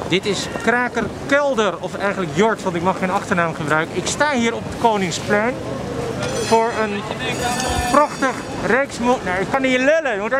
Dit is Kraker Kelder, of eigenlijk Jort, want ik mag geen achternaam gebruiken. Ik sta hier op het Koningsplein voor een prachtig rijksmonument. Nou, ik kan niet lullen, moet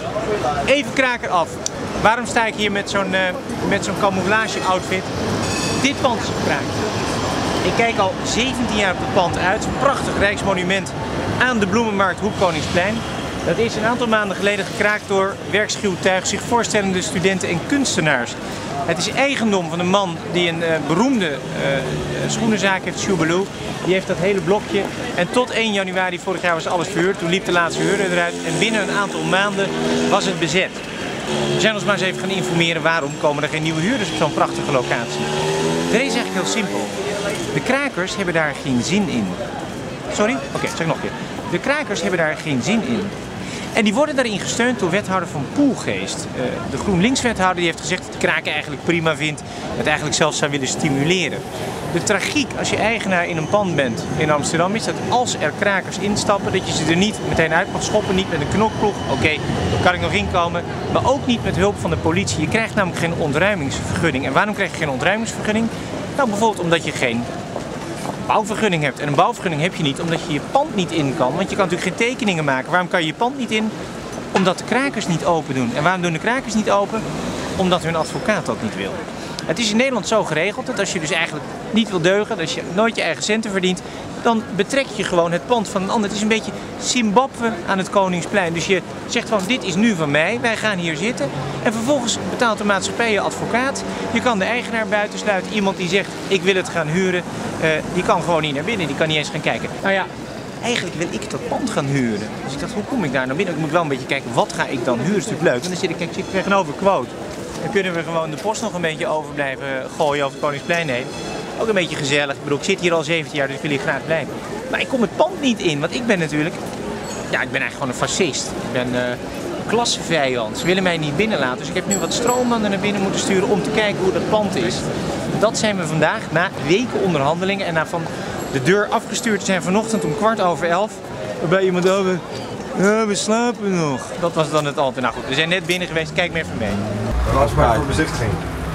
even Kraker af. Waarom sta ik hier met zo'n camouflage outfit? Dit pand is gekraakt. Ik kijk al 17 jaar op het pand uit. Een prachtig rijksmonument aan de Bloemenmarkt Hoek Koningsplein. Dat is een aantal maanden geleden gekraakt door werkschuwtuig zich voorstellende studenten en kunstenaars. Het is eigendom van een man die een beroemde schoenenzaak heeft, Sjoebeloo. Die heeft dat hele blokje en tot 1 januari vorig jaar was alles verhuurd. Toen liep de laatste huurder eruit en binnen een aantal maanden was het bezet. We zijn ons maar eens even gaan informeren waarom komen er geen nieuwe huurders op zo'n prachtige locatie. De reden is eigenlijk heel simpel. De krakers hebben daar geen zin in. Sorry? Oké, zeg nog een keer. De krakers hebben daar geen zin in. En die worden daarin gesteund door wethouder van Poelgeest. De GroenLinks-wethouder die heeft gezegd dat de kraken eigenlijk prima vindt. Het eigenlijk zelfs zou willen stimuleren. De tragiek als je eigenaar in een pand bent in Amsterdam is dat als er krakers instappen, dat je ze er niet meteen uit mag schoppen. Niet met een knokploeg, oké, kan ik nog inkomen. Maar ook niet met hulp van de politie. Je krijgt namelijk geen ontruimingsvergunning. En waarom krijg je geen ontruimingsvergunning? Nou, bijvoorbeeld omdat je geen bouwvergunning hebt. En een bouwvergunning heb je niet omdat je je pand niet in kan. Want je kan natuurlijk geen tekeningen maken. Waarom kan je je pand niet in? Omdat de krakers niet open doen. En waarom doen de krakers niet open? Omdat hun advocaat dat niet wil. Het is in Nederland zo geregeld dat als je dus eigenlijk niet wil deugen, als je nooit je eigen centen verdient, dan betrek je gewoon het pand van een ander. Het is een beetje Zimbabwe aan het Koningsplein. Dus je zegt van dit is nu van mij, wij gaan hier zitten. En vervolgens betaalt de maatschappij je advocaat. Je kan de eigenaar buitensluiten. Iemand die zegt ik wil het gaan huren, die kan gewoon niet naar binnen. Die kan niet eens gaan kijken. Nou ja, eigenlijk wil ik dat pand gaan huren. Dus ik dacht, hoe kom ik daar naar binnen? Ik moet wel een beetje kijken, wat ga ik dan huren? Dat is natuurlijk leuk. En dan zit ik tegenover Quote. Dan kunnen we gewoon de post nog een beetje over blijven gooien over het Koningsplein heen. Ook een beetje gezellig. Ik bedoel, ik zit hier al 17 jaar, dus ik wil hier graag blijven. Maar ik kom het pand niet in, want ik ben natuurlijk, ja, ik ben eigenlijk gewoon een fascist. Ik ben klassevijand. Ze willen mij niet binnenlaten. Dus ik heb nu wat stroommannen naar binnen moeten sturen om te kijken hoe dat pand is. Dat zijn we vandaag, na weken onderhandelingen en na van de deur afgestuurd te zijn vanochtend om 11:15. Waarbij iemand over, ja, we slapen nog. Dat was dan het antwoord. Nou goed, we zijn net binnen geweest, kijk maar even mee. Een afspraak voor bezichtiging?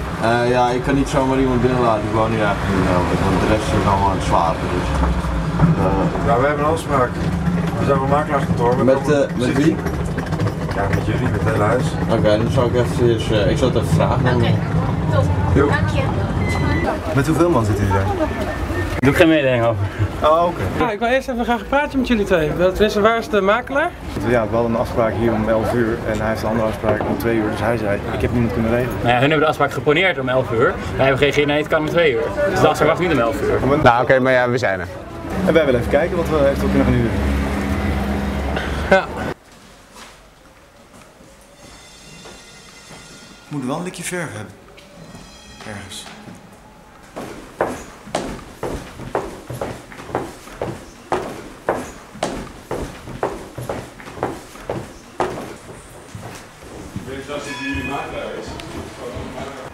Ja, ik kan niet zomaar iemand binnenlaten. Ik woon hier eigenlijk niet wel. Want de rest is allemaal aan het slapen. Dus, ja, we hebben een afspraak. We zijn een makelaarskantoor. met wie? Ja, met jullie, met het hele huis. Oké, dan zal ik even, ik zal het even vragen. Oké, top. Dank je. Met hoeveel man zitten jullie daar? Doe ik geen mededeling over. Oh, oké. Ja, ik wil eerst even graag praten met jullie twee. Waar is de makelaar? Ja, we hadden een afspraak hier om 11 uur en hij heeft een andere afspraak om 2 uur. Dus hij zei, ik heb niemand kunnen regelen. Nou ja, hun hebben de afspraak geponeerd om 11 uur. Wij hebben gereageerd, nee, het kan om 2 uur. Dus de afspraak wacht niet om 11 uur. Nou oké, maar ja, we zijn er. En wij willen even kijken wat we eventueel kunnen gaan huren. Ja. We moeten wel een likje verf hebben. Ergens. Ik weet niet of jullie makelaar is.